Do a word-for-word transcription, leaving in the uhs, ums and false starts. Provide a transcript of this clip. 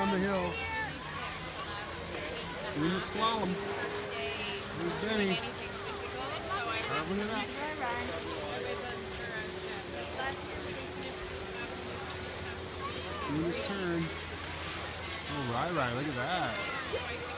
down the hill. Doing the slalom. There's Benny. Carving it up. Doing his turn. Oh, Rai Rai, look at that.